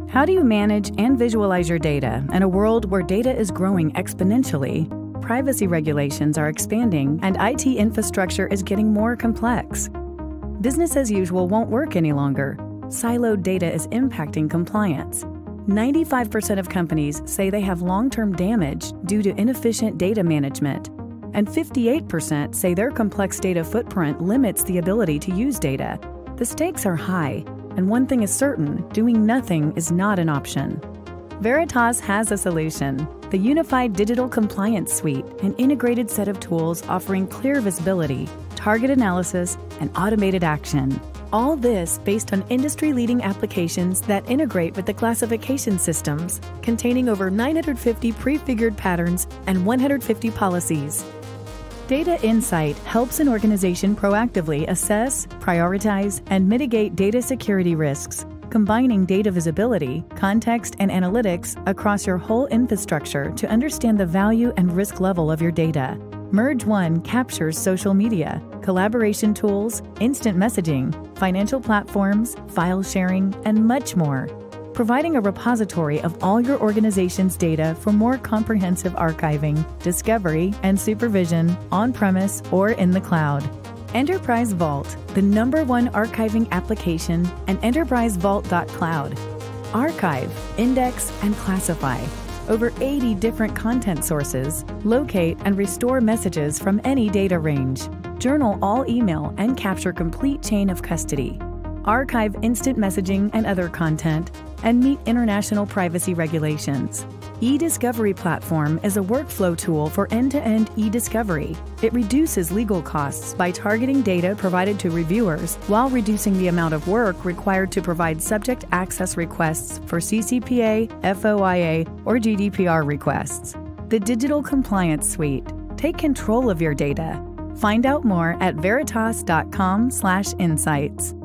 How do you manage and visualize your data in a world where data is growing exponentially? Privacy regulations are expanding and IT infrastructure is getting more complex. Business as usual won't work any longer. Siloed data is impacting compliance. 95% of companies say they have long-term damage due to inefficient data management, and 58% say their complex data footprint limits the ability to use data. The stakes are high, and one thing is certain, doing nothing is not an option. Veritas has a solution, the Unified Digital Compliance Suite, an integrated set of tools offering clear visibility, target analysis, and automated action. All this based on industry-leading applications that integrate with the classification systems, containing over 950 prefigured patterns and 150 policies. Data Insight helps an organization proactively assess, prioritize, and mitigate data security risks, combining data visibility, context, and analytics across your whole infrastructure to understand the value and risk level of your data. Merge One captures social media, collaboration tools, instant messaging, financial platforms, file sharing, and much more, providing a repository of all your organization's data for more comprehensive archiving, discovery, and supervision on-premise or in the cloud. Enterprise Vault, the #1 archiving application, and enterprisevault.cloud. Archive, index, and classify over 80 different content sources, locate and restore messages from any data range, journal all email and capture complete chain of custody, archive instant messaging and other content, and meet international privacy regulations. eDiscovery Platform is a workflow tool for end-to-end e-discovery. It reduces legal costs by targeting data provided to reviewers while reducing the amount of work required to provide subject access requests for CCPA, FOIA, or GDPR requests. The Digital Compliance Suite. Take control of your data. Find out more at veritas.com/insights.